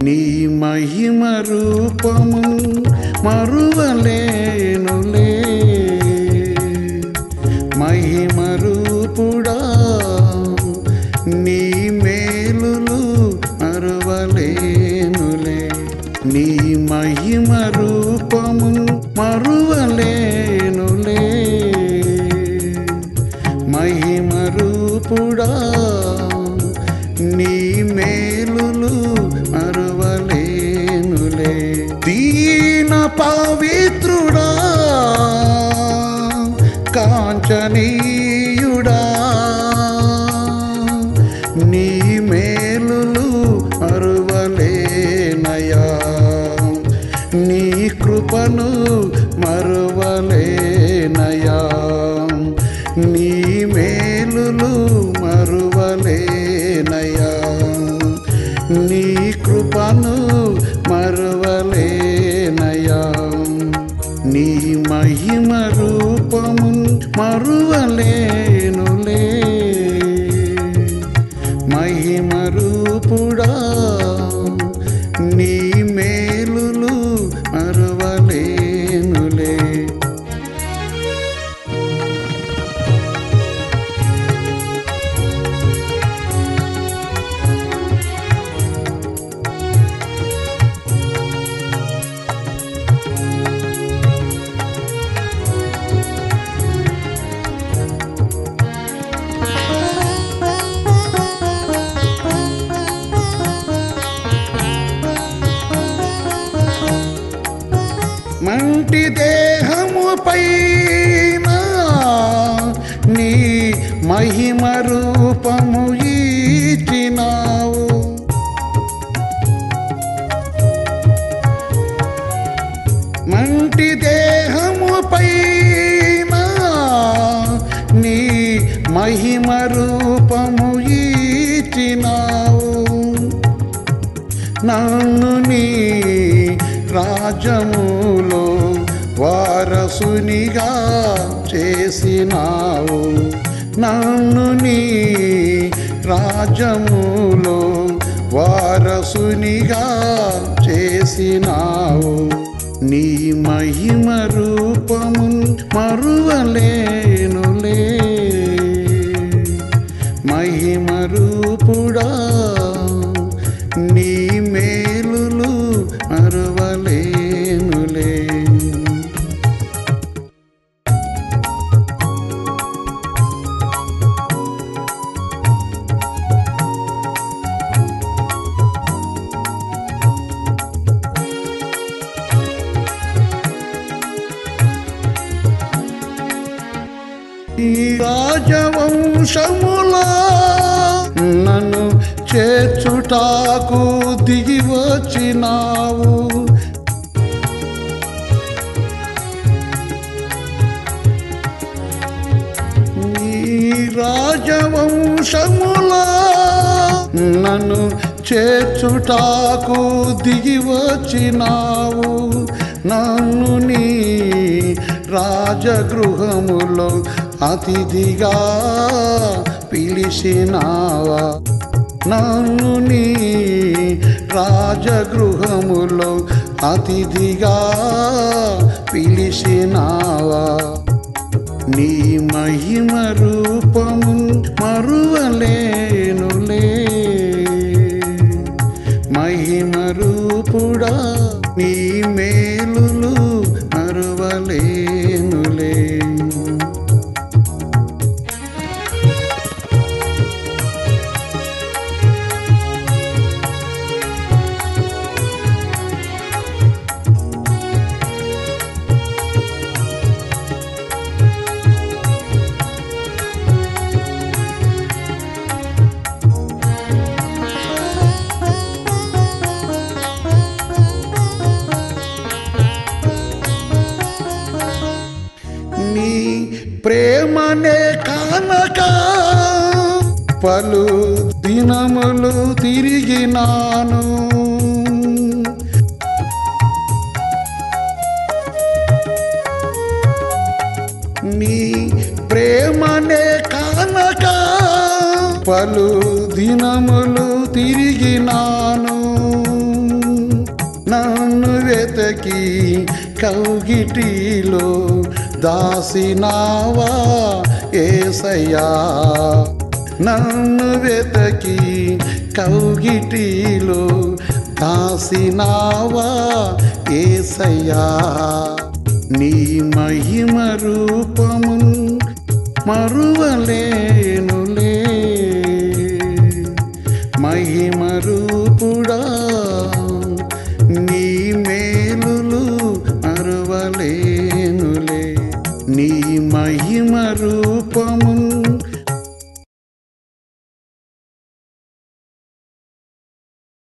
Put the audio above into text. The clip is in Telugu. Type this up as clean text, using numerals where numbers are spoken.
నీ మహిమ రూపము మరువలేనులే, మహిమ రూపుడా నీ మేలులు మరువలేనులే, నీ మహిమ రూపము మరువలేనులే, మహిమ రూపుడా నీ మేలులు మరువలేనులే. దీన పవిత్రుడా కాంచనీయుడా నీ మేలులు మరువలేనయా, నీ కృపను మరువలేనయా, నీ మేలులు మరువలేనయా, నీ కృపను మరువలేనయా, నీ మహిమ రూపము మరువలేనులే, మహిమ రూపుడా నీ మేలులు మరువలేనులే. మంటి దేహము పైన నీ మహిమ రూపము ఇచ్చినావు, మంటి దేహము పైన నీ మహిమ రూపము ఇచ్చినావు, నన్ను నీ రాజ్యములో వారసునిగా చేసినావు, నన్ను నీ రాజ్యములో వారసునిగా చేసినావు, నీ మహిమ రూపము మరువలేనులే, మహిమ రూపుడా నీ మేలులు మరువలేనులే. ఈ రాజవంశములా నన్ను చేర్చుటాకు దిగి వచ్చినావు, ఈ రాజవంశములా నన్ను చేర్చుటాకు దిగి వచ్చినావు, నన్ను నీ రాజగృహములో అతిథిగా పిలిచినావా, నన్ను నీ రాజగృహములో అతిథిగా పిలిచినావా, నీ మహిమ రూపము మరువలేనులే, మహిమ రూపుడా నీ మేలులు మరువలేనులే. నీ ప్రేమనే కానక పలు దినములు తిరిగినాను, నీ ప్రేమనే కానక పలు దినములు తిరిగినాను, వెతకి కౌగిటిలో దాసినావా యేసయ్యా. నన్ను వెతకి కౌగిటిలో దాసినావా యేసయ్యా. నీ మహిమ రూపమున్ మరువలేనులే, మహిమ రూపుడా నీ మేలులు మరువలేనులే. నీ మహిమ రూపమున్